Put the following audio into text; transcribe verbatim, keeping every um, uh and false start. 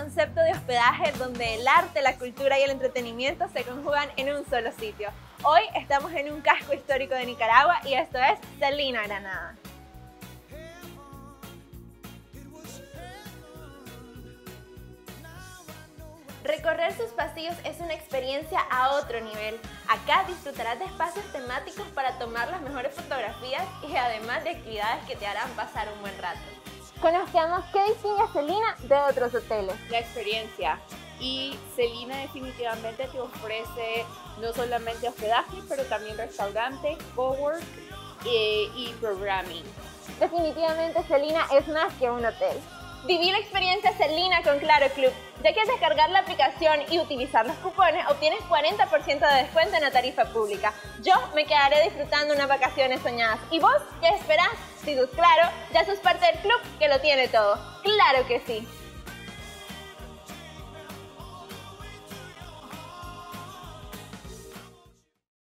concepto de hospedaje donde el arte, la cultura y el entretenimiento se conjugan en un solo sitio. Hoy estamos en un casco histórico de Nicaragua y esto es Celina Granada. Recorrer sus pasillos es una experiencia a otro nivel. Acá disfrutarás de espacios temáticos para tomar las mejores fotografías y además de actividades que te harán pasar un buen rato. Conozcamos qué distingue a Celina de otros hoteles. La experiencia. Y Celina definitivamente te ofrece no solamente hospedaje, pero también restaurante, cowork eh, y programming. Definitivamente Celina es más que un hotel. Viví la experiencia Celina con Claro Club, ya que al descargar la aplicación y utilizar los cupones obtienes cuarenta por ciento de descuento en la tarifa pública. Yo me quedaré disfrutando unas vacaciones soñadas. ¿Y vos qué esperás? Si sos Claro, ya sos parte del club que lo tiene todo. ¡Claro que sí!